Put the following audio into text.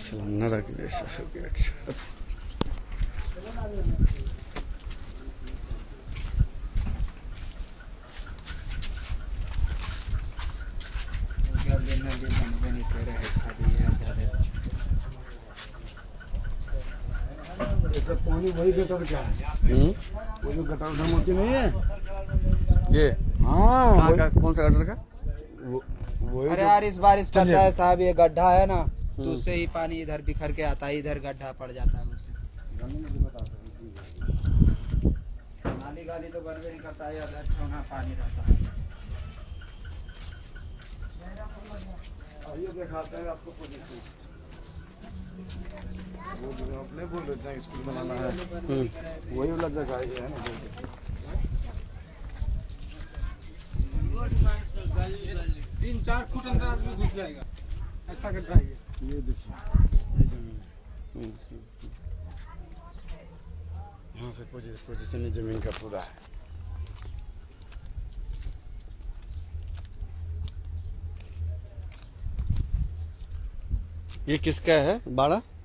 साला नरक जैसा हो गया। अच्छा ये सब पानी वही गटर का है। वो जो गटर उधर मूर्ति नहीं है ये, हाँ का कौन सा गटर का? वही। अरे यार इस बारिश पड़ता है साहब, ये गड्ढा है ना तो उससे ही पानी इधर बिखर के आता है, इधर गड्ढा पड़ जाता है उससे। नाली गाली तो बनवे नहीं करता है, इधर ठोना पानी रहता है। ये दिखाते हैं आपको पोजीशन। वो जो अपने बोल रहे थे स्कूल बनाना है, वही वाला जगह है ना। 3-4 फुट अंदर आदमी घुस जाएगा, ऐसा गड्ढा है ये देखिए यहाँ से पोजीशन जमीन का पूरा है। ये किसका है बाड़ा?